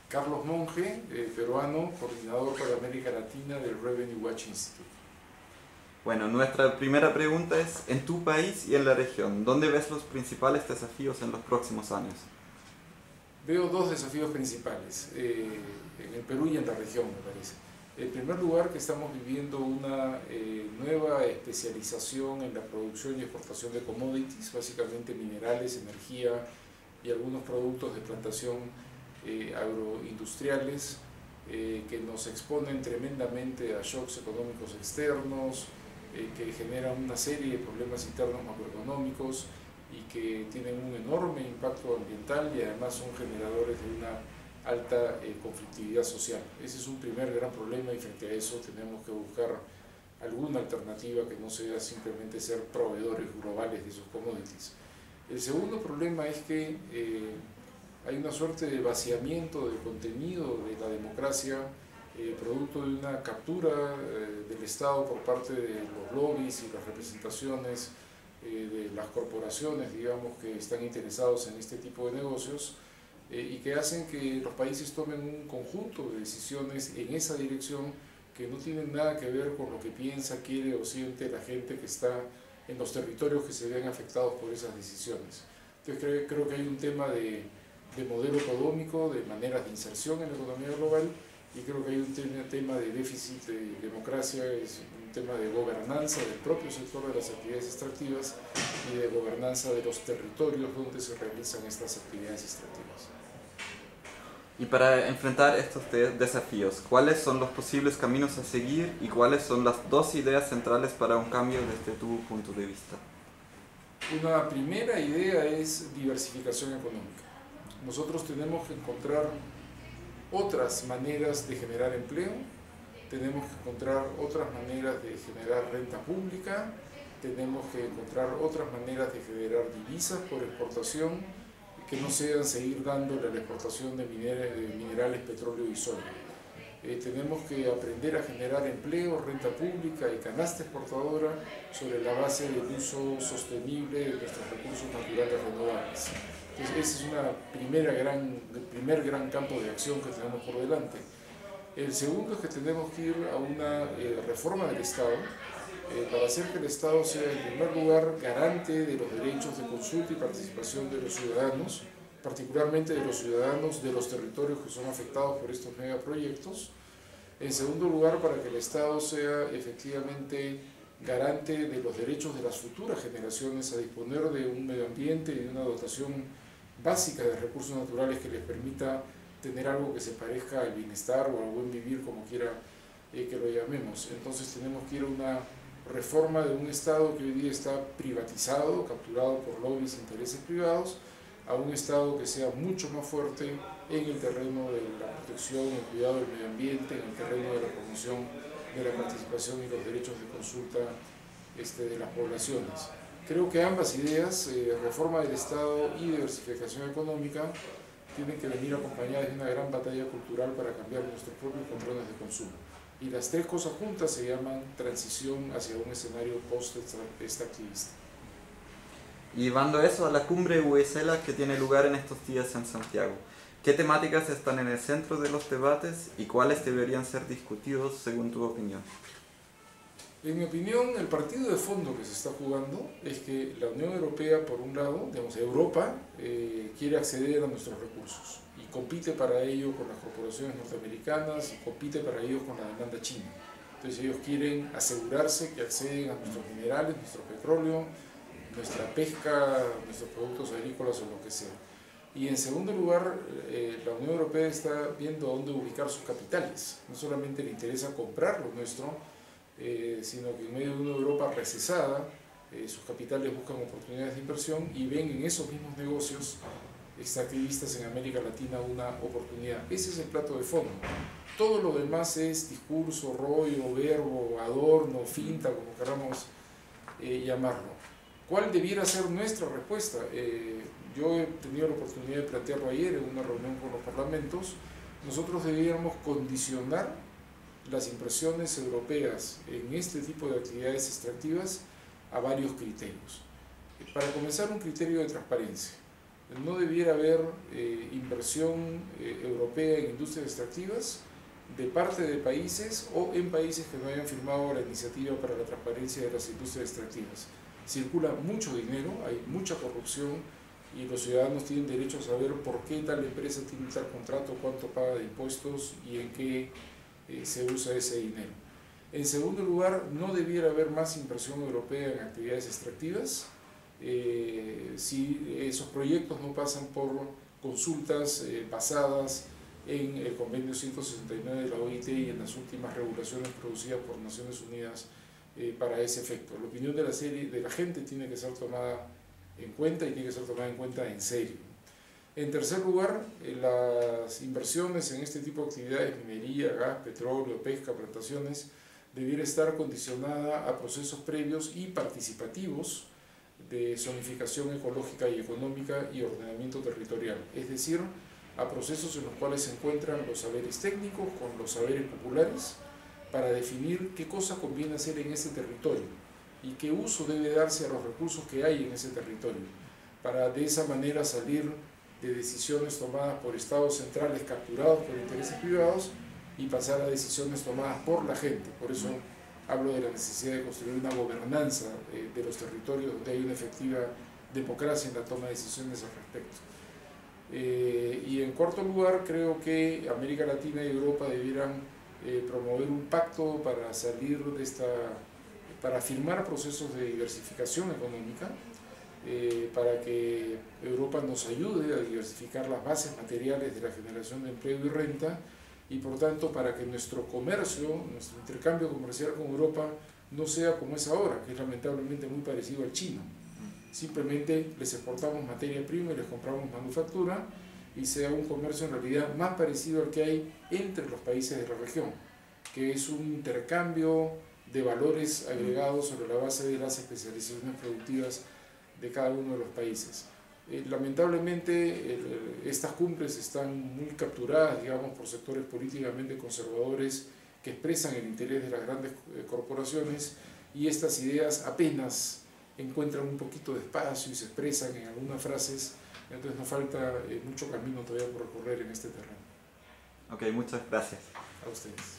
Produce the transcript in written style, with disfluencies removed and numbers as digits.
Carlos Monge, peruano, coordinador para América Latina del Revenue Watch Institute. Bueno, nuestra primera pregunta es, en tu país y en la región, ¿dónde ves los principales desafíos en los próximos años? Veo dos desafíos principales, en el Perú y en la región, me parece. En primer lugar, que estamos viviendo una nueva especialización en la producción y exportación de commodities, básicamente minerales, energía y algunos productos de plantación agroindustriales, que nos exponen tremendamente a shocks económicos externos, que generan una serie de problemas internos macroeconómicos y que tienen un enorme impacto ambiental y además son generadores de una alta conflictividad social. Ese es un primer gran problema y frente a eso tenemos que buscar alguna alternativa que no sea simplemente ser proveedores globales de esos commodities. El segundo problema es que hay una suerte de vaciamiento del contenido de la democracia producto de una captura del Estado por parte de los lobbies y las representaciones de las corporaciones, digamos, que están interesados en este tipo de negocios y que hacen que los países tomen un conjunto de decisiones en esa dirección que no tienen nada que ver con lo que piensa, quiere o siente la gente que está en los territorios que se ven afectados por esas decisiones. Entonces creo que hay un tema de modelo económico, de maneras de inserción en la economía global, y creo que hay un tema de déficit de democracia, es un tema de gobernanza del propio sector de las actividades extractivas y de gobernanza de los territorios donde se realizan estas actividades extractivas. Y para enfrentar estos desafíos, ¿cuáles son los posibles caminos a seguir y cuáles son las dos ideas centrales para un cambio desde tu punto de vista? Una primera idea es diversificación económica. Nosotros tenemos que encontrar otras maneras de generar empleo, tenemos que encontrar otras maneras de generar renta pública, tenemos que encontrar otras maneras de generar divisas por exportación que no sean seguir dándole a la exportación de minerales, petróleo y soya. Tenemos que aprender a generar empleo, renta pública y canasta exportadora sobre la base del uso sostenible de nuestros recursos naturales renovables. Entonces, ese es un primer gran campo de acción que tenemos por delante. El segundo es que tenemos que ir a una reforma del Estado para hacer que el Estado sea, en primer lugar, garante de los derechos de consulta y participación de los ciudadanos, particularmente de los ciudadanos de los territorios que son afectados por estos megaproyectos. En segundo lugar, para que el Estado sea efectivamente garante de los derechos de las futuras generaciones a disponer de un medio ambiente y de una dotación básica de recursos naturales que les permita tener algo que se parezca al bienestar o al buen vivir, como quiera que lo llamemos. Entonces tenemos que ir a una reforma de un Estado que hoy día está privatizado, capturado por lobbies e intereses privados, a un Estado que sea mucho más fuerte en el terreno de la protección, el cuidado del medio ambiente, en el terreno de la promoción de la participación y los derechos de consulta de las poblaciones. Creo que ambas ideas, reforma del Estado y diversificación económica, tienen que venir acompañadas de una gran batalla cultural para cambiar nuestros propios patrones de consumo. Y las tres cosas juntas se llaman transición hacia un escenario post-extractivista. Y llevando eso a la cumbre UECELA que tiene lugar en estos días en Santiago, ¿qué temáticas están en el centro de los debates y cuáles deberían ser discutidos según tu opinión? En mi opinión, el partido de fondo que se está jugando es que la Unión Europea, por un lado, digamos, Europa, quiere acceder a nuestros recursos y compite para ello con las corporaciones norteamericanas y compite para ello con la demanda china. Entonces ellos quieren asegurarse que acceden a nuestros minerales, nuestro petróleo, nuestra pesca, nuestros productos agrícolas o lo que sea. Y en segundo lugar, la Unión Europea está viendo dónde ubicar sus capitales. No solamente le interesa comprar lo nuestro, sino que en medio de una Europa recesada, sus capitales buscan oportunidades de inversión y ven en esos mismos negocios extractivistas en América Latina una oportunidad. Ese es el plato de fondo. Todo lo demás es discurso, rollo, verbo, adorno, finta, como queramos llamarlo. ¿Cuál debiera ser nuestra respuesta? Yo he tenido la oportunidad de plantearlo ayer en una reunión con los parlamentos. Nosotros debiéramos condicionar las inversiones europeas en este tipo de actividades extractivas a varios criterios. Para comenzar, un criterio de transparencia. no debiera haber inversión europea en industrias extractivas de parte de países o en países que no hayan firmado la iniciativa para la transparencia de las industrias extractivas. Circula mucho dinero, hay mucha corrupción y los ciudadanos tienen derecho a saber por qué tal empresa tiene tal contrato, cuánto paga de impuestos y en qué se usa ese dinero. En segundo lugar, no debiera haber más inversión europea en actividades extractivas si esos proyectos no pasan por consultas basadas en el convenio 169 de la OIT y en las últimas regulaciones producidas por Naciones Unidas para ese efecto. La opinión de la gente tiene que ser tomada en cuenta y tiene que ser tomada en cuenta en serio. En tercer lugar, las inversiones en este tipo de actividades, minería, gas, petróleo, pesca, plantaciones, debiera estar condicionada a procesos previos y participativos de zonificación ecológica y económica y ordenamiento territorial, es decir, a procesos en los cuales se encuentran los saberes técnicos con los saberes populares para definir qué cosa conviene hacer en ese territorio y qué uso debe darse a los recursos que hay en ese territorio, para de esa manera salir de decisiones tomadas por estados centrales capturados por intereses privados y pasar a decisiones tomadas por la gente. Por eso hablo de la necesidad de construir una gobernanza de los territorios donde hay una efectiva democracia en la toma de decisiones al respecto. Y en cuarto lugar, creo que América Latina y Europa debieran promover un pacto para salir de para firmar procesos de diversificación económica, para que Europa nos ayude a diversificar las bases materiales de la generación de empleo y renta, y por tanto para que nuestro comercio, nuestro intercambio comercial con Europa no sea como es ahora, que es lamentablemente muy parecido al chino. Simplemente les exportamos materia prima y les compramos manufactura, y sea un comercio en realidad más parecido al que hay entre los países de la región, que es un intercambio de valores agregados sobre la base de las especializaciones productivas de cada uno de los países. Lamentablemente estas cumbres están muy capturadas, digamos, por sectores políticamente conservadores que expresan el interés de las grandes corporaciones, y estas ideas apenas encuentran un poquito de espacio y se expresan en algunas frases. Entonces nos falta mucho camino todavía por recorrer en este terreno. Ok, muchas gracias. A ustedes.